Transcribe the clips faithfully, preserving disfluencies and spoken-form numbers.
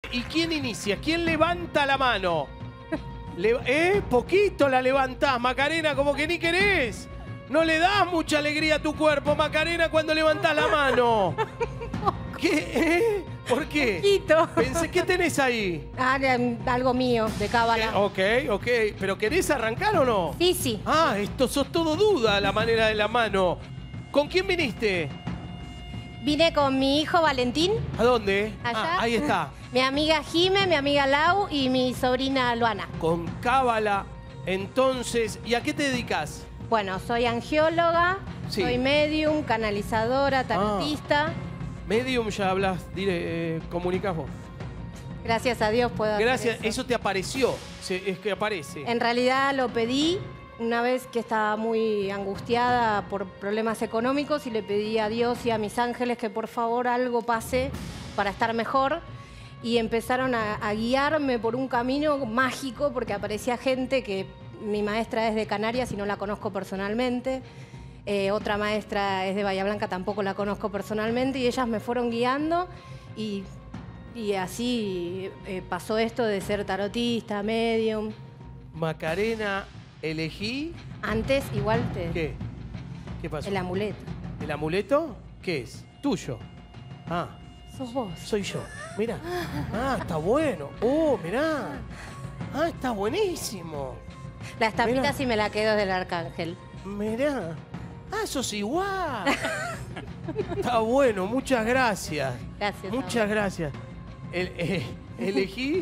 ¿Y quién inicia? ¿Quién levanta la mano? Le, ¿Eh? Poquito la levantás, Macarena, como que ni querés. No le das mucha alegría a tu cuerpo, Macarena, cuando levantás la mano. ¿Qué? ¿Eh? ¿Por qué? Poquito. Pensé, ¿qué tenés ahí? Ah, algo mío, de cábala. Eh, ok, ok. ¿Pero querés arrancar o no? Sí, sí. Ah, esto sos todo duda, la manera de la mano. ¿Con quién viniste? Vine con mi hijo Valentín. ¿A dónde? Allá. Ah, ahí está. Mi amiga Jime, mi amiga Lau y mi sobrina Luana. Con cábala, entonces, ¿y a qué te dedicas? Bueno, soy angióloga, Sí. soy medium, canalizadora, tarotista. Ah. Medium ya hablas, dire, eh, comunicás vos. Gracias a Dios puedo hacer Gracias, eso. eso te apareció, se- es que aparece. En realidad lo pedí una vez que estaba muy angustiada por problemas económicos y le pedí a Dios y a mis ángeles que por favor algo pase para estar mejor. Y empezaron a, a guiarme por un camino mágico porque aparecía gente que mi maestra es de Canarias y no la conozco personalmente. Eh, otra maestra es de Bahía Blanca, tampoco la conozco personalmente, y ellas me fueron guiando y, y así eh, pasó esto de ser tarotista, medium. Macarena, elegí... Antes igual te... ¿Qué? ¿Qué pasó? El amuleto. ¿El amuleto? ¿Qué es? ¿Tuyo? Ah, Sos vos. soy yo. Mirá. Ah, está bueno. Oh, mirá. Ah, está buenísimo. La estampita Mirá. sí me la quedo del arcángel. Mirá. Ah, sos igual. Está bueno, muchas gracias. Gracias. Muchas amor. gracias. El, eh, elegí.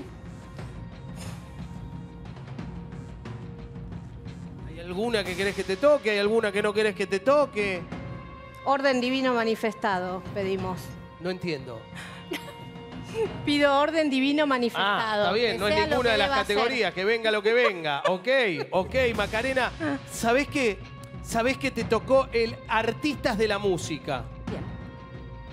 ¿Hay alguna que querés que te toque? ¿Hay alguna que no querés que te toque? Orden divino manifestado, pedimos. No entiendo. Pido orden divino Ah, manifestado. está bien, que no es sea lo ninguna que de las deba ser. categorías, que venga lo que venga. Ok, ok, Macarena. ¿Sabés qué? ¿Sabés que te tocó el Artistas de la Música?